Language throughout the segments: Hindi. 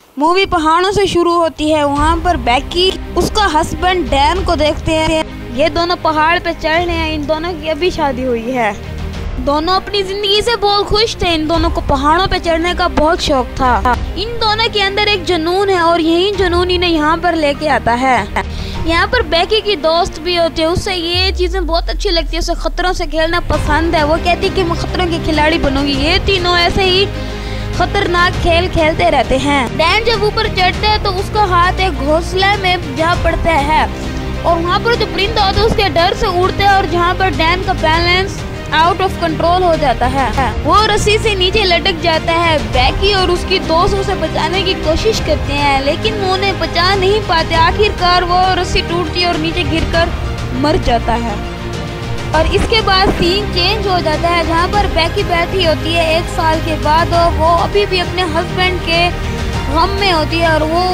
मूवी पहाड़ों से शुरू होती है। वहाँ पर बेकी उसका हस्बैंड डैन को देखते हैं। ये दोनों पहाड़ पे चढ़ रहे हैं। इन दोनों की अभी शादी हुई है। दोनों अपनी जिंदगी से बहुत खुश थे। इन दोनों को पहाड़ों पे चढ़ने का बहुत शौक था। इन दोनों के अंदर एक जुनून है और यही जुनून इन्हें यहाँ पर लेके आता है। यहाँ पर बेकी की दोस्त भी होती है। उससे ये चीजें बहुत अच्छी लगती है। उसे खतरों से खेलना पसंद है। वो कहती है कि मैं खतरों की खिलाड़ी बनूंगी। ये तीनों ऐसे ही खतरनाक खेल खेलते रहते हैं। डैन जब ऊपर चढ़ता है तो उसका हाथ एक घोंसले में जा पड़ता है और वहाँ पर जो परिंदा होता है उसके डर से उड़ते हैं और जहाँ पर डैन का बैलेंस आउट ऑफ कंट्रोल हो जाता है। वो रस्सी से नीचे लटक जाता है। बेकी और उसकी दोस्त उसे बचाने की कोशिश करते हैं लेकिन वो उन्हें बचा नहीं पाते। आखिरकार वो रस्सी टूटती है और नीचे गिरकर मर जाता है। और इसके बाद सीन चेंज हो जाता है जहाँ पर बेकी बैठी होती है 1 साल के बाद और वो अभी भी अपने हस्बैंड के गम में होती है और वो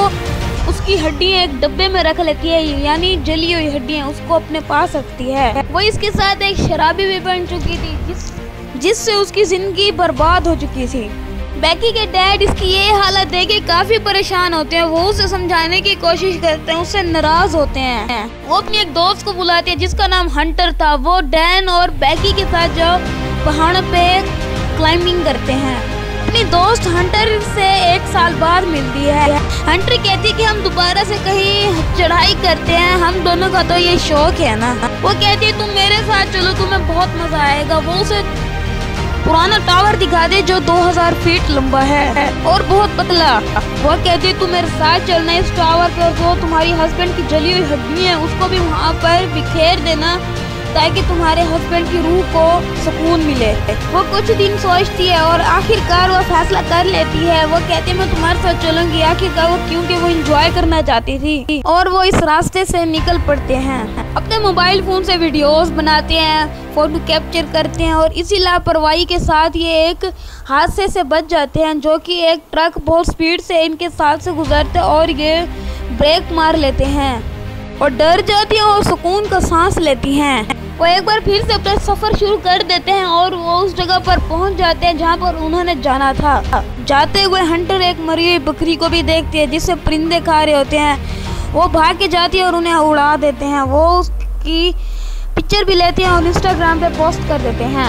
उसकी हड्डियाँ एक डब्बे में रख लेती है, यानी जली हुई हड्डियाँ उसको अपने पास रखती है। वो इसके साथ एक शराबी भी बन चुकी थी जिससे उसकी जिंदगी बर्बाद हो चुकी थी। बेकी के डैड इसकी ये हालत देख के काफी परेशान होते हैं। वो उसे समझाने की कोशिश करते हैं, उससे नाराज होते हैं। वो अपनी एक दोस्त को बुलाते हैं जिसका नाम हंटर था। वो डैन और बेकी के साथ जो पहाड़ पे क्लाइंबिंग करते हैं। अपनी दोस्त हंटर से 1 साल बाद मिलती है। हंटर कहती है कि हम दोबारा से कहीं चढ़ाई करते हैं, हम दोनों का तो ये शौक है ना। वो कहती है तुम मेरे साथ चलो, तुम्हें बहुत मजा आएगा। वो उसे पुराना टावर दिखा दे जो 2000 फीट लंबा है और बहुत पतला। वो कहती है तू मेरे साथ चलना इस टावर पे और जो तुम्हारी हस्बैंड की जली हुई हड्डी है उसको भी वहाँ पर बिखेर देना ताकि तुम्हारे हस्बैंड की रूह को सुकून मिले। वो कुछ दिन सोचती है और आखिरकार वो फैसला कर लेती है। वो कहती है मैं तुम्हारे साथ चलूंगी। आखिरकार वो क्योंकि वो एंजॉय करना चाहती थी और वो इस रास्ते से निकल पड़ते हैं। अपने मोबाइल फोन से वीडियोस बनाते हैं, फोटो कैप्चर करते हैं और इसी लापरवाही के साथ ये एक हादसे से बच जाते हैं जो कि एक ट्रक बहुत स्पीड से इनके साथ से गुजरते और ये ब्रेक मार लेते हैं और डर जाती है और सुकून का सांस लेती हैं। वो एक बार फिर से अपना सफर शुरू कर देते हैं और वो उस जगह पर पहुंच जाते हैं जहां पर उन्होंने जाना था। जाते हुए हंटर एक मरी हुई बकरी को भी देखती है जिसे परिंदे खा रहे होते हैं। वो भाग के जाती है और उन्हें उड़ा देते हैं। वो उसकी पिक्चर भी लेते हैं और इंस्टाग्राम पे पोस्ट कर देते हैं।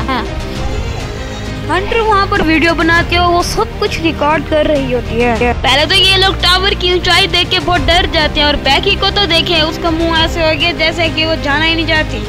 हंटर वहाँ पर वीडियो बनाती है और वो सब कुछ रिकॉर्ड कर रही होती है। पहले तो ये लोग टावर की ऊंचाई देख के बहुत डर जाते हैं और बेकी को तो देखें उसका मुंह ऐसे हो गया जैसे कि वो जाना ही नहीं चाहती।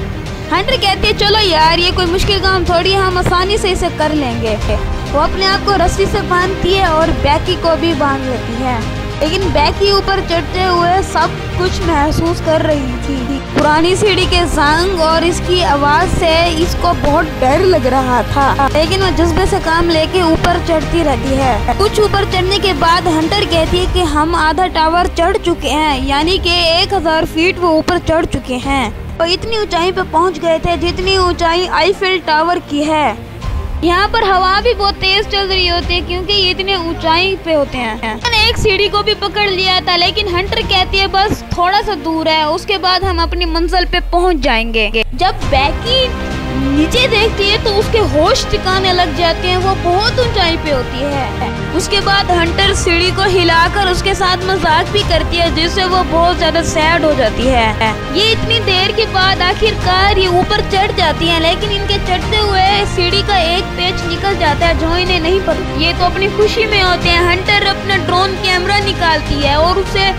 हंटर कहती है चलो यार ये कोई मुश्किल काम थोड़ी है, हम आसानी से इसे कर लेंगे। वो अपने आप को रस्सी से बांधती है और बेकी को भी बांध लेती है। लेकिन बेकी ऊपर चढ़ते हुए सब कुछ महसूस कर रही थी। पुरानी सीढ़ी के जंग और इसकी आवाज से इसको बहुत डर लग रहा था लेकिन वो जज्बे से काम लेके ऊपर चढ़ती रहती है। कुछ ऊपर चढ़ने के बाद हंटर कहती है कि हम आधा टावर चढ़ चुके हैं, यानी कि 1000 फीट वो ऊपर चढ़ चुके हैं। वो इतनी ऊंचाई पे पहुंच गए थे जितनी ऊंचाई आईफिल टावर की है। यहाँ पर हवा भी बहुत तेज चल रही होती है क्योंकि ये इतने ऊंचाई पे होते हैं। मैंने एक सीढ़ी को भी पकड़ लिया था लेकिन हंटर कहती है बस थोड़ा सा दूर है, उसके बाद हम अपनी मंजिल पे पहुंच जाएंगे। जब बेकी नीचे देखती है तो उसके होश ठिकाने लग जाते हैं। वो बहुत ऊंचाई पे होती है। उसके बाद हंटर सीढ़ी को हिलाकर उसके साथ मजाक भी करती है जिससे वो बहुत ज्यादा सैड हो जाती है। ये इतनी देर के बाद आखिरकार ये ऊपर चढ़ जाती हैं लेकिन इनके चढ़ते हुए सीढ़ी का एक पेच निकल जाता है जो इन्हें नहीं पता। ये तो अपनी खुशी में होते हैं। हंटर अपना ड्रोन कैमरा निकालती है और उसे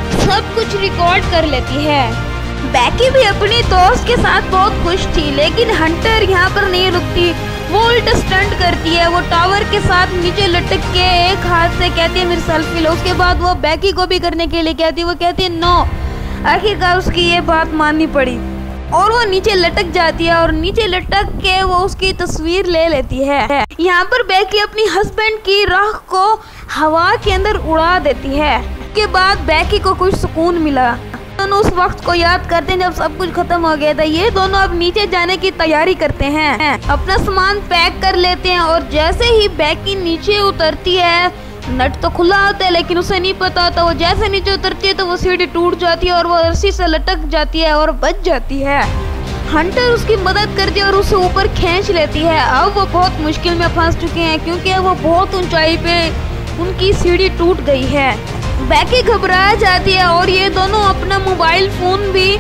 सब कुछ रिकॉर्ड कर लेती है। बेकी भी अपनी दोस्त के साथ बहुत खुश थी लेकिन हंटर यहाँ पर नहीं रुकती। वो उल्टा स्टंट करती है। वो टावर के साथ नीचे लटक के एक हाथ से कहती है मेरी सेल्फी लो। उसके बाद वो बेकी को भी करने के लिए कहती है। वो कहती है नो। आखिरकार उसकी ये बात माननी पड़ी और वो नीचे लटक जाती है और नीचे लटक के वो उसकी तस्वीर ले लेती है। यहाँ पर बेकी अपनी हस्बैंड की राख को हवा के अंदर उड़ा देती है। उसके बाद बेकी को कुछ सुकून मिला। दोनों उस वक्त को याद करते हैं जब सब कुछ खत्म हो गया था। ये दोनों अब नीचे जाने की तैयारी करते हैं, अपना सामान पैक कर लेते हैं और जैसे ही बेकी नीचे उतरती है नट तो खुला होता है लेकिन उसे नहीं पता होता। वो जैसे नीचे उतरती है तो वो सीढ़ी टूट जाती है और वो रस्सी से लटक जाती है और बच जाती है। हंटर उसकी मदद करती है और उसे ऊपर खींच लेती है। अब वो बहुत मुश्किल में फंस चुके हैं क्योंकि वो बहुत ऊंचाई पे उनकी सीढ़ी टूट गई है। बैकी घबरा जाती है और ये दोनों अपना मोबाइल फ़ोन भी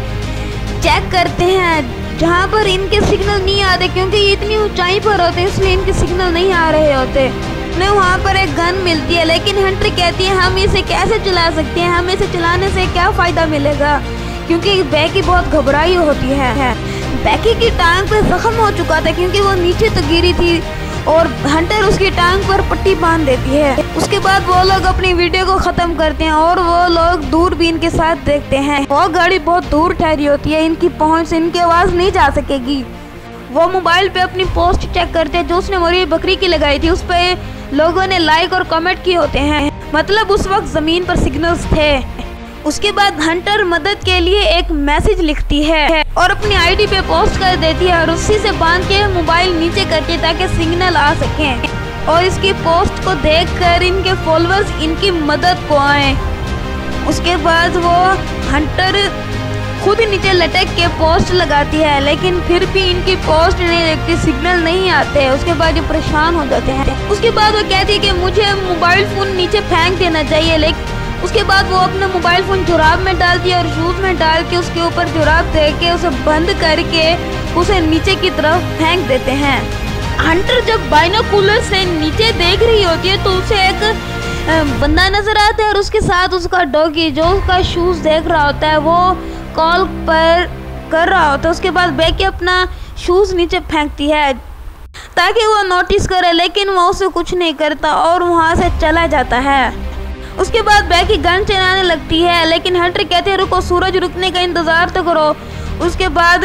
चेक करते हैं जहाँ पर इनके सिग्नल नहीं आते, क्योंकि ये इतनी ऊंचाई पर होते हैं इसलिए इनके सिग्नल नहीं आ रहे होते। उन्हें वहाँ पर एक गन मिलती है, लेकिन हंटर कहती है हम इसे कैसे चला सकते हैं, हम इसे चलाने से क्या फ़ायदा मिलेगा, क्योंकि बैकी बहुत घबराई होती है। बैकी की टांग पे जख्म हो चुका था क्योंकि वो नीचे तो गिरी थी और हंटर उसकी टांग पर पट्टी बांध देती है। उसके बाद वो लोग अपनी वीडियो को ख़त्म करते हैं और वो लोग दूरबीन के साथ देखते हैं। वो गाड़ी बहुत दूर ठहरी होती है, इनकी पहुंच से इनकी आवाज़ नहीं जा सकेगी। वो मोबाइल पे अपनी पोस्ट चेक करते हैं जो उसने मोरी बकरी की लगाई थी, उस पर लोगों ने लाइक और कमेंट किए होते हैं, मतलब उस वक्त ज़मीन पर सिग्नल्स थे। उसके बाद हंटर मदद के लिए एक मैसेज लिखती है और अपनी आईडी पे पोस्ट कर देती है और उसी से बांध के मोबाइल नीचे करती है ताकि सिग्नल आ सकें और इसकी पोस्ट को देखकर इनके फॉलोअर्स इनकी मदद को आए। उसके बाद वो हंटर खुद नीचे लटक के पोस्ट लगाती है, लेकिन फिर भी इनकी पोस्ट नहीं लगती, सिग्नल नहीं आते। उसके बाद ये परेशान हो जाते हैं। उसके बाद वो कहती है कि मुझे मोबाइल फ़ोन नीचे फेंक देना चाहिए, लेकिन उसके बाद वो अपना मोबाइल फ़ोन जुराब में डालती है और शूज़ में डाल के उसके ऊपर जुराब दे के उसे बंद करके उसे नीचे की तरफ फेंक देते हैं। हंटर जब बाइनोकुलर से नीचे देख रही होती है तो उसे एक बंदा नज़र आता है और उसके साथ उसका डॉगी जो उसका शूज़ देख रहा होता है वो कॉल पर कर रहा होता है। उसके बाद बैकी अपना शूज़ नीचे फेंकती है ताकि वो नोटिस करे, लेकिन वो उसे कुछ नहीं करता और वहाँ से चला जाता है। उसके बाद बैकी गन चलाने लगती है, लेकिन हंटर कहते हैं रुको, सूरज रुकने का इंतज़ार तो करो। उसके बाद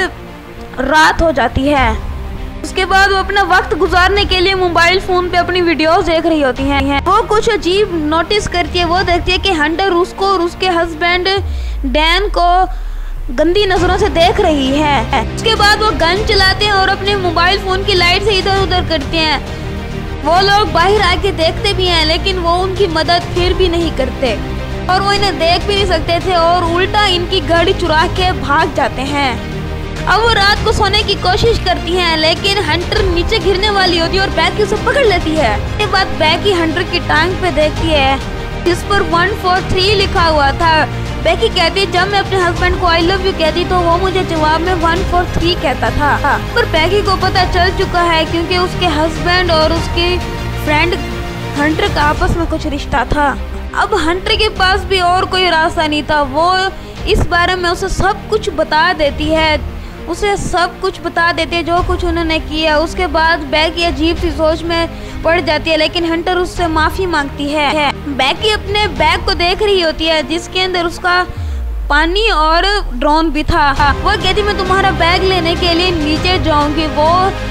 रात हो जाती है। उसके बाद वो अपना वक्त गुजारने के लिए मोबाइल फ़ोन पे अपनी वीडियोस देख रही होती हैं। वो कुछ अजीब नोटिस करती है, वो देखती है कि हंटर उसको और उसके हस्बैंड डैन को गंदी नज़रों से देख रही है। उसके बाद वो गन चलाते हैं और अपने मोबाइल फ़ोन की लाइट से इधर उधर करते हैं। वो लोग बाहर आके देखते भी हैं, लेकिन वो उनकी मदद फिर भी नहीं करते और वो इन्हें देख भी नहीं सकते थे और उल्टा इनकी गाड़ी चुरा के भाग जाते हैं। अब वो रात को सोने की कोशिश करती हैं, लेकिन हंटर नीचे गिरने वाली होती है और बैकी उसे पकड़ लेती है। इसके बाद बैकी हंटर की टांग पे देखती है जिस पर 143 लिखा हुआ था। बैकी कहती है जब मैं अपने हस्बैंड को आई लव यू कहती तो वो मुझे जवाब में 143 कहता था, पर बैकी को पता चल चुका है क्योंकि उसके हस्बैंड और उसके फ्रेंड हंटर का आपस में कुछ रिश्ता था। अब हंटर के पास भी और कोई रास्ता नहीं था। वो इस बारे में उसे सब कुछ बता देती है, उसे सब कुछ बता देती है जो कुछ उन्होंने किया। उसके बाद बैकी अजीब सी सोच में पड़ जाती है, लेकिन हंटर उससे माफ़ी मांगती है। बैकी अपने बैग को देख रही होती है जिसके अंदर उसका पानी और ड्रोन भी था। वो कहती मैं तुम्हारा बैग लेने के लिए नीचे जाऊंगी। वो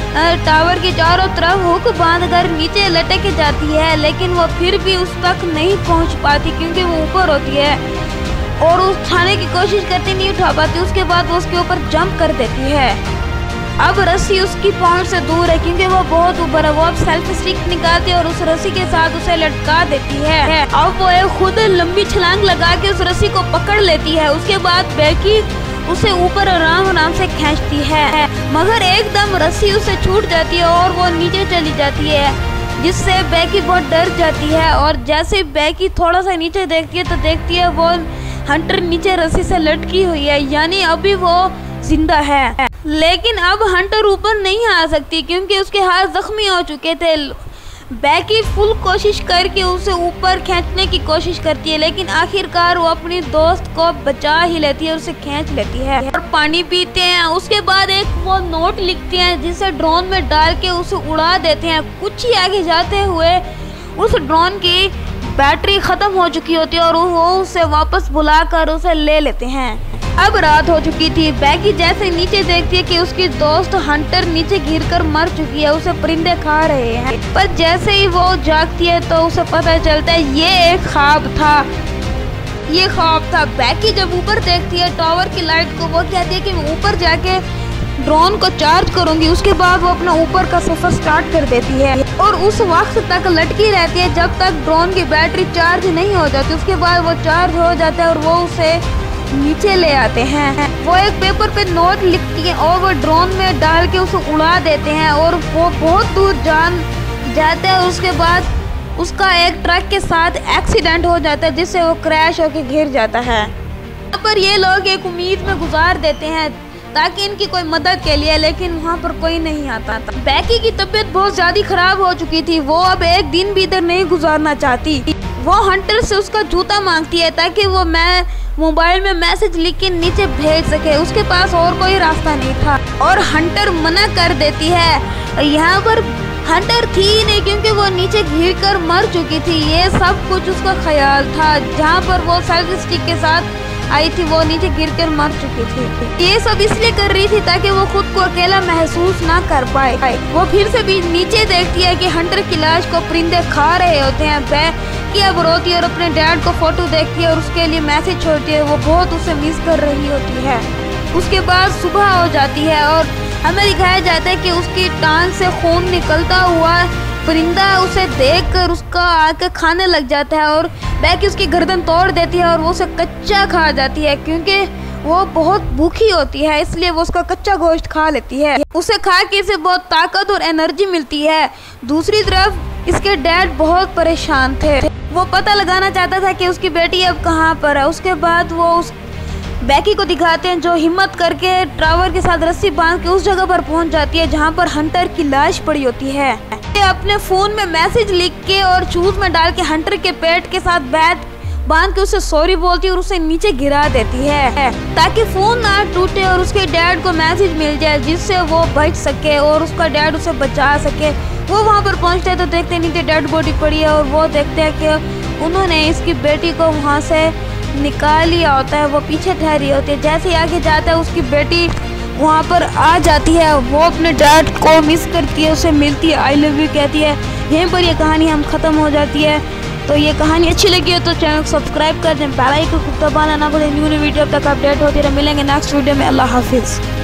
टावर के चारों तरफ हुक बांधकर नीचे लटक जाती है, लेकिन वो फिर भी उस तक नहीं पहुंच पाती क्योंकि वो ऊपर होती है और उठाने की कोशिश करती नहीं उठा पाती। उसके बाद वो उसके ऊपर जंप कर देती है। अब रस्सी उसकी पहुंच से दूर है क्योंकि वो बहुत ऊपर है। वो अब सेल्फ स्टिक निकालती है और उस रस्सी के साथ उसे लटका देती है। अब वो खुद लंबी छलांग लगा के उस रस्सी को पकड़ लेती है। उसके बाद बैकी उसे ऊपर आराम आराम से खींचती है, मगर एकदम रस्सी उसे छूट जाती है और वो नीचे चली जाती है, जिससे बैकी बहुत डर जाती है। और जैसे बैकी थोड़ा सा नीचे देखती है तो देखती है वो हंटर नीचे रस्सी से लटकी हुई है, यानी अभी वो जिंदा है। लेकिन अब हंटर ऊपर नहीं आ सकती क्योंकि उसके हाथ जख्मी हो चुके थे। बैकी फुल कोशिश करके उसे ऊपर खींचने की कोशिश करती है, लेकिन आखिरकार वो अपनी दोस्त को बचा ही लेती है, उसे खींच लेती है और पानी पीते हैं। उसके बाद एक वो नोट लिखते हैं जिसे ड्रोन में डाल के उसे उड़ा देते हैं। कुछ ही आगे जाते हुए उस ड्रोन की बैटरी ख़त्म हो चुकी होती है और वो उसे वापस बुलाकर उसे ले लेते हैं। अब रात हो चुकी थी। बैकी जैसे नीचे देखती है कि उसकी दोस्त हंटर नीचे गिरकर मर चुकी है, उसे परिंदे खा रहे हैं। पर जैसे ही वो जागती है तो उसे पता चलता है ये एक ख्वाब था, ये ख्वाब था। बैकी जब ऊपर देखती है टावर की लाइट को, वो कहती है कि मैं ऊपर जाके ड्रोन को चार्ज करूंगी। उसके बाद वो अपना ऊपर का सफ़र स्टार्ट कर देती है और उस वक्त तक लटकी रहती है जब तक ड्रोन की बैटरी चार्ज नहीं हो जाती। उसके बाद वो चार्ज हो जाता है और वो उसे नीचे ले आते हैं। वो एक पेपर पे नोट लिखती है और वो ड्रोन में डाल के उसे उड़ा देते हैं और वो बहुत दूर जाते हैं। उसके बाद उसका एक ट्रक के साथ एक्सीडेंट हो जाता है जिससे वो क्रैश होकर गिर जाता है। यहाँ पर ये लोग एक उम्मीद में गुजार देते हैं ताकि इनकी कोई मदद के लिए, लेकिन वहाँ पर कोई नहीं आता था। बैकी की तबीयत बहुत ज़्यादा खराब हो चुकी थी, वो अब एक दिन भी इधर नहीं गुजारना चाहती। वो हंटर से उसका जूता मांगती है ताकि वो मोबाइल में मैसेज लिख के नीचे भेज सके। उसके पास और कोई रास्ता नहीं था और हंटर मना कर देती है। यहाँ पर हंटर थी ही नहीं क्योंकि वो नीचे गिरकर मर चुकी थी। ये सब कुछ उसका ख्याल था। जहाँ पर वो सेल्फी स्टिक के साथ आई थी वो नीचे गिरकर मर चुकी थी। ये सब इसलिए कर रही थी ताकि वो खुद को अकेला महसूस ना कर पाए। वो फिर से भी नीचे देखती है कि हंटर की लाश को परिंदे खा रहे होते हैं। बैकी अब रोती है और अपने डैड को फोटो देखती है और उसके लिए मैसेज छोड़ती है। वो बहुत उसे मिस कर रही होती है। उसके बाद सुबह हो जाती है और हमें दिखाया जाता है कि उसकी टांग से खून निकलता हुआ परिंदा उसे देखकर उसका आके खाने लग जाता है और बैकी उसकी गर्दन तोड़ देती है और वो उसे कच्चा खा जाती है क्योंकि वो बहुत भूखी होती है, इसलिए वो उसका कच्चा गोश्त खा लेती है। उसे खा के इसे बहुत ताकत और एनर्जी मिलती है। दूसरी तरफ इसके डैड बहुत परेशान थे। वो पता लगाना चाहता था कि उसकी बेटी अब कहाँ पर है। उसके बाद वो उस बैकी को दिखाते हैं जो हिम्मत करके ट्रावर के साथ रस्सी बांध के उस जगह पर पहुंच जाती है जहां पर हंटर की लाश पड़ी होती है। अपने फोन में मैसेज लिख के और चूज में डाल के हंटर के पेट के साथ बैठ बांध के उसे सॉरी बोलती है और उसे नीचे गिरा देती है ताकि फोन ना टूटे और उसके डैड को मैसेज मिल जाए जिससे वो बच सके और उसका डैड उसे बचा सके। वो वहाँ पर पहुँचते हैं तो देखते हैं नीचे डेड बॉडी पड़ी है और वो देखते हैं कि उन्होंने इसकी बेटी को वहाँ से निकाल लिया होता है। वो पीछे ठहरी होती है। जैसे ही आगे जाता है उसकी बेटी वहाँ पर आ जाती है। वो अपने डैड को मिस करती है, उसे मिलती है, आई लव यू कहती है। यहीं पर ये कहानी हम ख़त्म हो जाती है। तो ये कहानी अच्छी लगी हो तो चैनल को सब्सक्राइब कर दें, बेल आइकन को दबाना ना भूलें। न्यू वीडियो अब तक अपडेट होती रहे। मिलेंगे नेक्स्ट वीडियो में। अल्लाह हाफिज़।